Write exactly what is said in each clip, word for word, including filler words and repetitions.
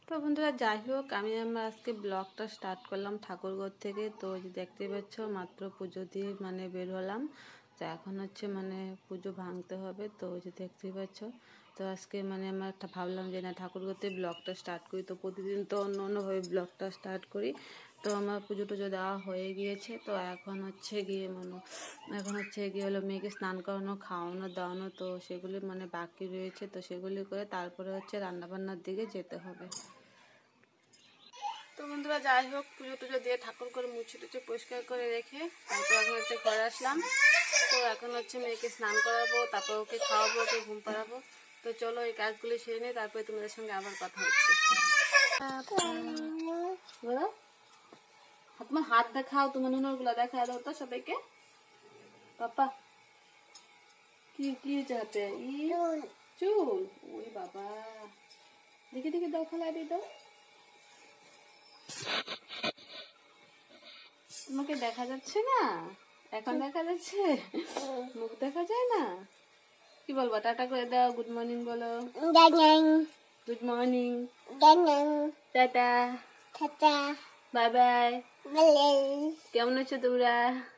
তো বন্ধুরা যাই হোক আমি আমরা আজকে ব্লগটা স্টার্ট করলাম ঠাকুরঘর থেকে। তো দেখতে পাচ্ছ মাত্র পুজো দিয়ে মানে বের হলাম। তো এখন হচ্ছে মানে পুজো ভাঙতে হবে। তো যে দেখতে পাচ্ছ তো আজকে মানে আমরা একটা ভাবলাম যে না ঠাকুরঘর থেকে ব্লগটা স্টার্ট করি। তো প্রতিদিন তো অন্য অন্যভাবে ব্লগটা স্টার্ট করি। তো আমার পুজো টুজো দেওয়া হয়ে গিয়েছে। তো এখন হচ্ছে গিয়ে মানে এখন হচ্ছে গিয়ে হলো মেয়েকে স্নান করানো, খাওয়ানো দাওয়ানো, তো সেগুলি মানে বাকি রয়েছে। তো সেগুলি করে তারপরে হচ্ছে রান্নাবান্নার দিকে যেতে হবে। তো বন্ধুরা যাই হোক পুজো টুজো দিয়ে ঠাকুর করে মুছে টুচে পরিষ্কার করে রেখে তারপর এখন হচ্ছে ঘরে আসলাম। তো এখন হচ্ছে মেয়েকে স্নান করাবো, তারপর ওকে খাওয়াবো, ওকে ঘুম পাড়াবো। তো চলো এই কাজগুলি সেরে নিই, তারপরে তোমাদের সঙ্গে আবার কথা হচ্ছে। বলো তোমার হাত দেখাও, তোমার নুনগুলো দেখা দাও তো সবাইকে। পাপা কি কি চাতে ই চুল, ওই বাবা দেখে দেখে দাও, খেলা দিয়ে দাও। তোমাকে দেখা যাচ্ছে না, এখন দেখা যাচ্ছে, মুখ দেখা যায় না। কি বলবো, টাটা করে দাও, গুড মর্নিং বলো। গুড মর্নিং, টাটা, বাই বাই। কেমন আছো তোমরা?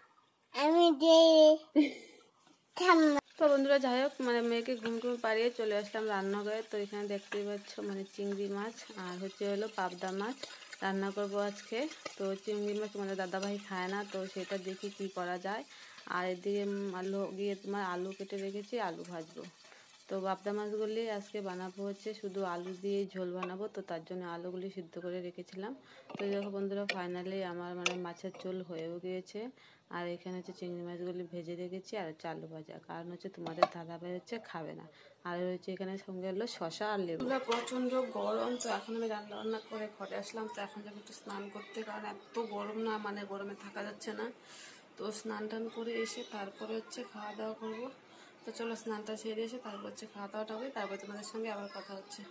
তো বন্ধুরা যাই হোক মানে মেয়েকে ঘুম ঘুম পাড়িয়ে চলে আসলাম রান্নাঘরে। তো এখানে দেখতেই পাচ্ছ মানে চিংড়ি মাছ আর হচ্ছে হলো পাবদা মাছ রান্না করবো আজকে। তো চিংড়ি মাছ তোমাদের দাদাভাই খায় না, তো সেটা দেখি কি করা যায়। আর এদিকে আলু গিয়ে তোমার আলু কেটে রেখেছি, আলু ভাজবো। তো পাবদা মাছগুলি আজকে বানাবো হচ্ছে শুধু আলু দিয়ে ঝোল বানাবো। তো তার জন্য আলুগুলি সিদ্ধ করে রেখেছিলাম। তো দেখো বন্ধুরা ফাইনালি আমার মানে মাছের ঝোল হয়েও গিয়েছে। আর এখানে হচ্ছে চিংড়ি মাছগুলি ভেজে রেখেছি আর হচ্ছে আলু ভাজা, কারণ হচ্ছে তোমাদের দাদাভাই হচ্ছে খাবে না। আর হচ্ছে এখানে সঙ্গে হলো শশা আর লেবু। প্রচণ্ড গরম, তো এখন আমি রান্না বান্না করে ঘরে আসলাম। তো এখন যাবো একটু স্নান করতে, কারণ এত গরম না মানে গরমে থাকা যাচ্ছে না। তো স্নান টান করে এসে তারপরে হচ্ছে খাওয়া দাওয়া করবো। তো চলো স্নানটা সেরে এসে তারপর হচ্ছে খাওয়া দাওয়াটা হবে, তারপর তোমাদের সঙ্গে আবার কথা হচ্ছে।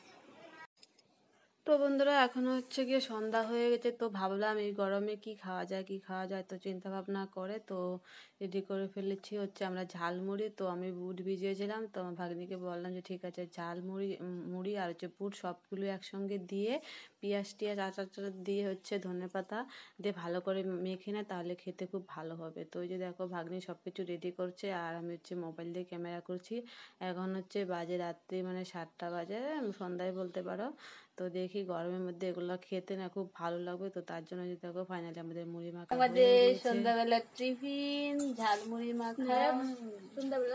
তো বন্ধুরা এখন হচ্ছে গিয়ে সন্ধ্যা হয়ে গেছে। তো ভাবলাম এই গরমে কি খাওয়া যায় কি খাওয়া যায়, তো চিন্তা ভাবনা করে তো রেডি করে ফেলেছি হচ্ছে আমরা ঝালমুড়ি। তো আমি বুট ভিজিয়েছিলাম, তো আমার ভাগ্নিকে বললাম যে ঠিক আছে ঝালমুড়ি মুড়ি আর হচ্ছে বুট সবগুলো একসঙ্গে দিয়ে পেঁয়াজ টিয়াজ আচার টাচার দিয়ে হচ্ছে ধনেপাতা দিয়ে ভালো করে মেখে নেয়, তাহলে খেতে খুব ভালো হবে। তো ওই যে দেখো ভাগ্নি সব কিছু রেডি করছে আর আমি হচ্ছে মোবাইল দিয়ে ক্যামেরা করছি। এখন হচ্ছে বাজে রাত্রি মানে সাতটা বাজে, সন্ধ্যায় বলতে পারো। তো দেখি গরমের মধ্যে এগুলো খেতে না খুব ভালো লাগবে। তো তার জন্য যদি দেখো ফাইনালি আমাদের মুড়ি মাখা আমাদের সন্ধ্যাবেলার টিফিন ঝালমুড়ি মাখা। সন্ধ্যাবেলা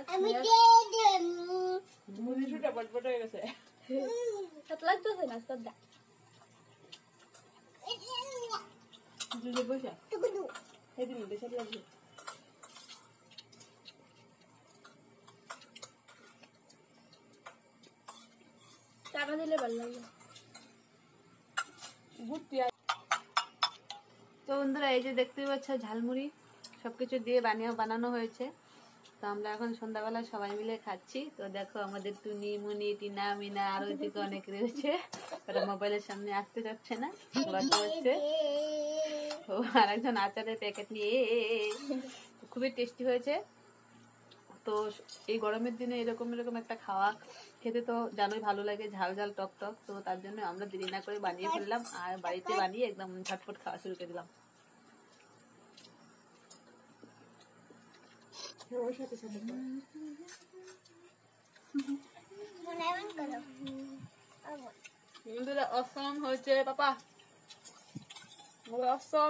মুড়িটা বটবট হয়ে গেছে, সাত লাগতেছে না সদ্দা দুধে বসা এদিন বেশি লাগছে। টাকা দিলে ভালো লাগবে। তো বন্ধুরা এই যে দেখতে পাচ্ছ ঝালমুড়ি সবকিছু দিয়ে বানিয়ে বানানো হয়েছে। তো আমরা এখন সন্ধ্যাবেলা সবাই মিলে খাচ্ছি। তো দেখো আমাদের টুনি মুনি টিনা মিনা আর ওইদিকে অনেক রয়েছে, ওরা মোবাইলের সামনে আসতে যাচ্ছে না, গল্প হচ্ছে। ও আর একজন আচারের প্যাকেট নিয়ে, খুবই টেস্টি হয়েছে। তো এই গরমের দিনে এরকম এরকম একটা খাওয়া খেতে তো জানোই ভালো লাগে, ঝাল ঝাল টক টক। তো তার জন্য আমরা দেরি না করে বানিয়ে ফেললাম আর বাড়িতে বানিয়ে একদম ঝটপট খাওয়া শুরু করে দিলাম। অসম হয়েছে পাপা, অসম।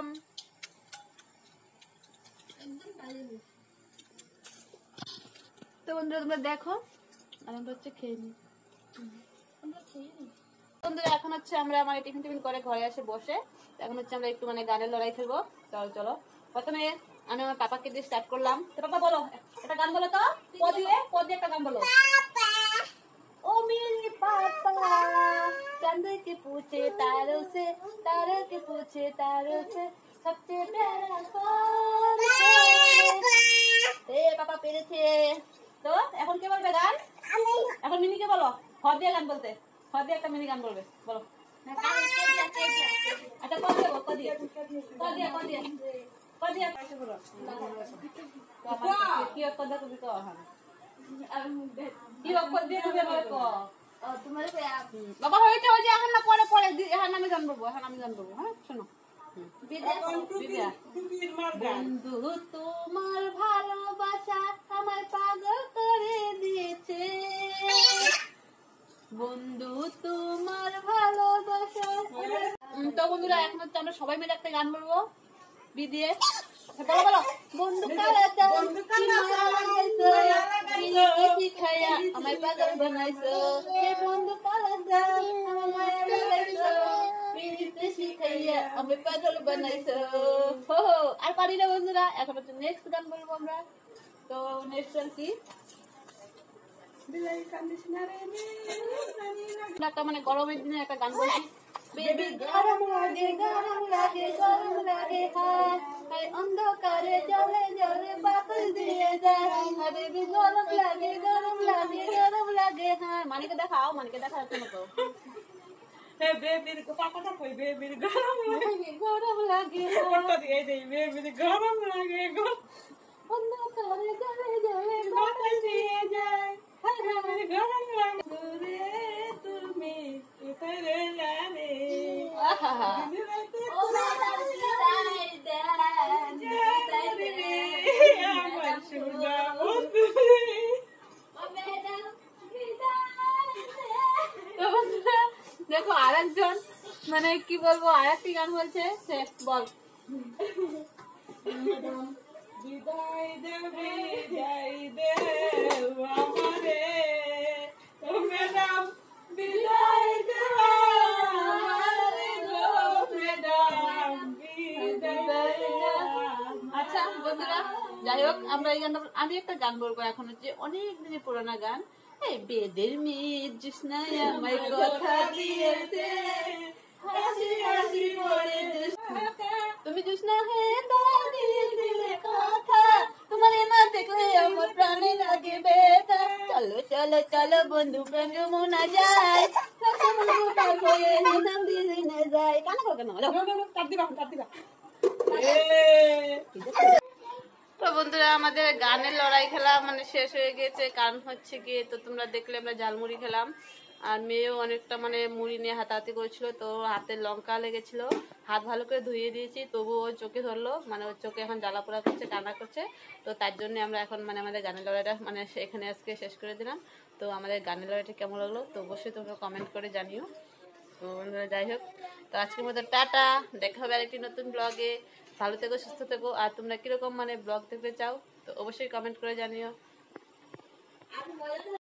তো বন্ধুরা তোমরা দেখো আর আমরা হচ্ছে খেয়ে নিই। বন্ধুরা এখন হচ্ছে আমরা মানে টিফিন টিফিন করে ঘরে এসে বসে এখন হচ্ছে আমরা একটু মানে গানের লড়াই খেলবো। চলো চলো প্রথমে আমি আমার পাপাকে দিয়ে স্টার্ট করলাম। তো পাপা বলো একটা গান বলো তো, প দিয়ে প দিয়ে একটা গান বলো। ओ मेरे पापा चांद के पूछे तारों से, तारों के पूछे तारों से सबसे प्यारा कौन है? ए पापा পেরেছে। তো এখন কে বলবে গান? এখন মিনিকে বলো, হ দিয়ে গান বলতে, হ দিয়ে একটা মিনি গান বলবে, বলো। আচ্ছা কো দিয়ে কো দিয়ে কো দিয়ে কো দিয়ে কো দিয়ে পাশে বলো। কি কথা তুমি তো হ্যাঁ কি অক্ষর দিয়ে তুমি বলো। তোমার বাবা হইতে ওই যে এখন না পরে পরে এখন আমি গান করবো। হ্যাঁ শোনো, বন্ধু তোমার ভালোবাসা আমায় পাগল করে দিয়েছে, বন্ধু তোমার ভালোবাসা। তো বন্ধুরা এখন হচ্ছে আমরা সবাই মিলে একটা গান বলবো বি দিয়ে। বলো বলো, বন্ধু কালা বন্ধু শিখাইয়া আমায় পাগল বানাইছো, বন্ধু কালা শিখাইয়া আমায় পাগল বানাইছো। আর পারি না বন্ধুরা, এখন হচ্ছে নেক্সট গান বলবো আমরা। তো নেক্সট গান কি, একটা মানে গরমের দিনে একটা গান বলছি, বেবি গরম লাগে গরম লাগে গরম লাগে হায় হায় অন্ধকারে জলে জলে বাতাস দিয়ে যায়, হায় বেবি গরম লাগে গরম লাগে গরম লাগে হায়। মানিকে দেখাও, মানিকে দেখা যাচ্ছে না তো। হে বেবির পাপাটা কই, বেবির গরম লাগে গরম লাগে ফটো দিয়ে দেই, বেবির গরম লাগে গরম অন্ধকারে জলে জলে বাতাস দিয়ে যায়, হায় হায় গরম লাগে রে তুমি কোথায় রে রে। আহা ও দাদা বিদায় দে বিদায় দে আমার সোনা বন্ধু রে, ও ম্যাডাম বিদায় দে। তো বন্ধুরা দেখো আরেকজন মানে কি বলবো আরেকটি গান বলছে, সে বল বিদায় দে বিদায় দে আমারে, ও ম্যাডাম বিদায় দে আমারে গো ম্যাডাম বিদায় দে। আচ্ছা বন্ধুরা যাই হোক, আমরা এই গানটা আমি একটা গান বলবো এখন হচ্ছে অনেক দিনের পুরোনো গান, এই বেদের মেয়ে জুসনায় আমায় কথা দিয়েছে, হাসি হাসি পড়ে তুমি জুসনা হে দিয়েছিলে কথা, তোমার না দেখলে আমার প্রাণে লাগে ব্যথা, চলো চলো চলো বন্ধু প্রেম মনা যায়, নাম দিয়ে না যায়। কানা করো কেন, কাট দিবা কাট দিবা। তো বন্ধুরা আমাদের গানের লড়াই খেলা মানে শেষ হয়ে গেছে, কারণ হচ্ছে গিয়ে তো তোমরা দেখলে আমরা ঝালমুড়ি খেলাম, আর মেয়েও অনেকটা মানে মুড়ি নিয়ে হাতাহাতি করেছিল, তো হাতে লঙ্কা লেগেছিল, হাত ভালো করে ধুয়ে দিয়েছি, তবু ওর চোখে ধরলো, মানে ওর চোখে এখন জ্বালা পোড়া করছে, কান্না করছে। তো তার জন্য আমরা এখন মানে আমাদের গানের লড়াইটা মানে এখানে আজকে শেষ করে দিলাম। তো আমাদের গানের লড়াইটা কেমন লাগলো তো অবশ্যই তোমরা কমেন্ট করে জানিও। তো বন্ধুরা যাই হোক, তো আজকের মতো টাটা, দেখা হবে আরেকটি নতুন ব্লগে। ভালো থেকো, সুস্থ থেকো, আর তোমরা কিরকম মানে ব্লগ দেখতে চাও তো অবশ্যই কমেন্ট করে জানিও।